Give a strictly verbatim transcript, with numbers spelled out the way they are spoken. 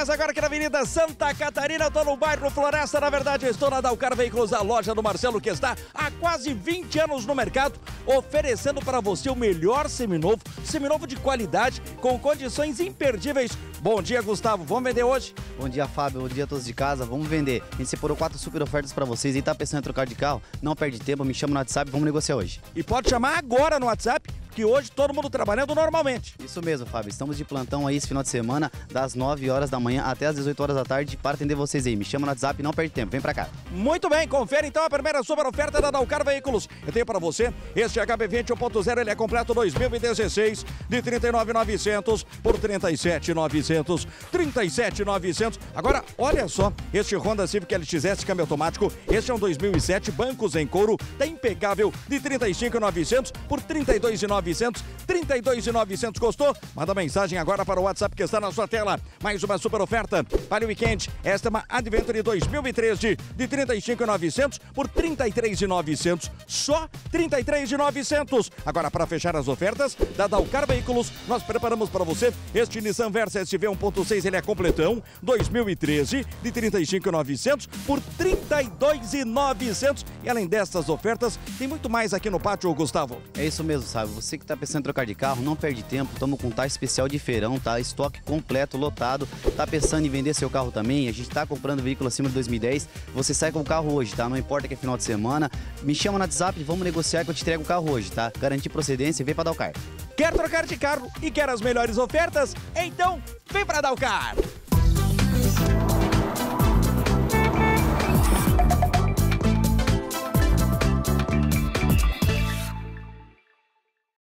Começa agora aqui na Avenida Santa Catarina, eu tô no bairro Floresta, na verdade eu estou na Dalcar Veículos, a loja do Marcelo, que está há quase vinte anos no mercado, oferecendo para você o melhor seminovo, seminovo de qualidade, com condições imperdíveis. Bom dia, Gustavo, vamos vender hoje? Bom dia, Fábio, bom dia a todos de casa, vamos vender. A gente separou quatro super ofertas para vocês e tá pensando em trocar de carro? Não perde tempo, me chama no WhatsApp, vamos negociar hoje. E pode chamar agora no WhatsApp, que hoje todo mundo trabalhando normalmente. Isso mesmo, Fábio, estamos de plantão aí esse final de semana, das nove horas da manhã até as dezoito horas da tarde, para atender vocês aí. Me chama no WhatsApp, não perde tempo, vem pra cá. Muito bem, confere então a primeira super oferta da Dalcar Veículos. Eu tenho para você este H B vinte um ponto zero, ele é completo dois mil e dezesseis, de trinta e nove mil e novecentos por trinta e sete mil e novecentos, trinta e sete mil e novecentos. Agora, olha só, este Honda Civic L X S câmbio automático, este é um dois mil e sete, bancos em couro, tá impecável, de trinta e cinco mil e novecentos por trinta e dois mil e novecentos, trinta e dois mil e novecentos, gostou? Manda mensagem agora para o WhatsApp que está na sua tela. Mais uma super oferta para o weekend. Esta é uma Adventure dois mil e treze de trinta e cinco mil e novecentos por trinta e três mil e novecentos. Só trinta e três mil e novecentos. Agora, para fechar as ofertas da Dalcar Veículos, nós preparamos para você este Nissan Versa S V um ponto seis, ele é completão, dois mil e treze de trinta e cinco mil e novecentos por trinta e dois mil e novecentos. E além dessas ofertas, tem muito mais aqui no pátio, Gustavo. É isso mesmo, sabe? Você que tá pensando em trocar de carro, não perde tempo, estamos com um taxa especial de feirão, tá? Estoque completo, lotado. Tá pensando em vender seu carro também? A gente tá comprando veículo acima de dois mil e dez. Você sai com o carro hoje, tá? Não importa que é final de semana. Me chama no WhatsApp, vamos negociar que eu te entrego o carro hoje, tá? Garantir procedência e vem pra Dalcar. Quer trocar de carro e quer as melhores ofertas? Então, vem pra Dalcar!